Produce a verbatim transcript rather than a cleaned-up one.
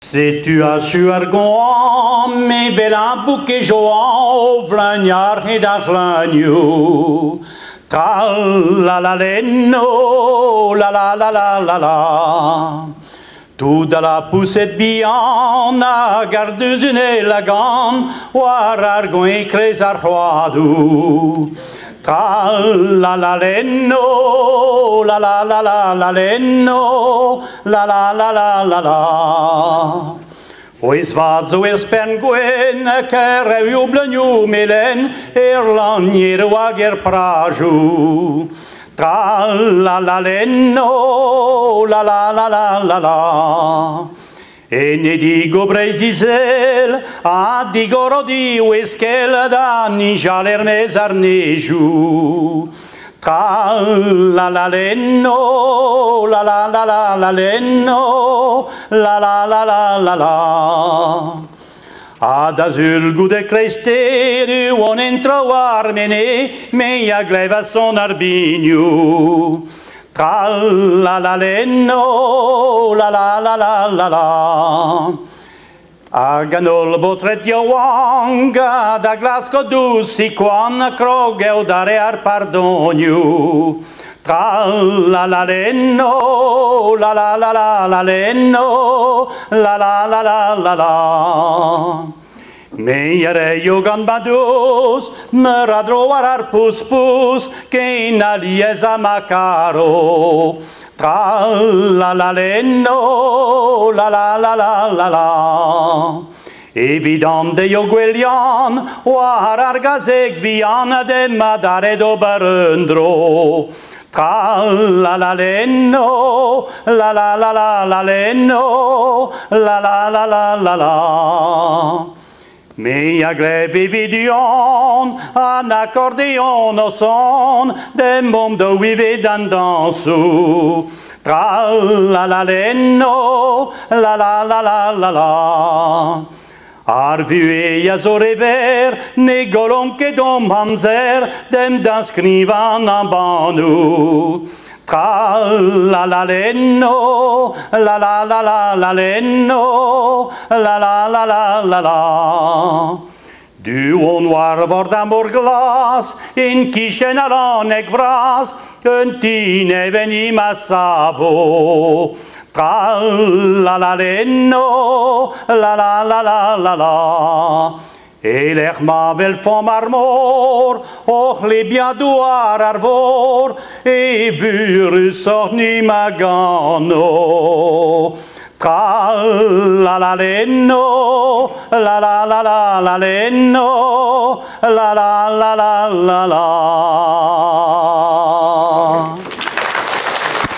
Si tu as su argon, me vela bouquet joan, vlagnard et d'arlagno. Tra la la lenno, la la la la la la. Tout de la poussette bian, a gardeuse une la gamme, war argon et crés arroadou. Tra la la lenno, la la la la la lenno, la la la la la la. Oes vad zo es pen gwen, ker eu blenio melen, er lanier wag er prajou. Tra la la lenno, la la la la la la. E ne digo brezisel, a digo rodi ueskel da nija l'ermez arnejou. Tra la la lenno, la la la la la lenno, la la la la la la. Ad azul gude cresteru on entra armene, meia gleva son arbinio. Tra la la lenno, la la la la la la. A ganol botret iawanga, da glasco dusi quan crogeu dare ar pardonio. Tra la la lenno, la la la la la lenno, la la la la la la. Meiere io gambadus, me radroar ar pus pus, che in aliesa macaro. Tra la la lenno, la la la la la la. Evident de io gwelian, war ar gazeg vian de madare do barundro. Tra la la lenno, la la la la la lenno, la la la la la la. Mea glebe vidion, an accordeon o son, de mondo vive dan dansu. Tra la la lenno, la la la la la la. Ar vueia zo rever, ne golon che dom hamzer, dem dan scrivan an banu. Tra la la lenno, la la la la la lenno, la la la la la la. Du onwar vord amor glas, in kishen aran ek vras, un tine veni massavo. Tra la la lenno, la la la la la la. E l'ech mavel fom armor, och le biadoar arvor, e vurus orni magano. Tra la la lenno, la la la la la lenno, la la la la la la.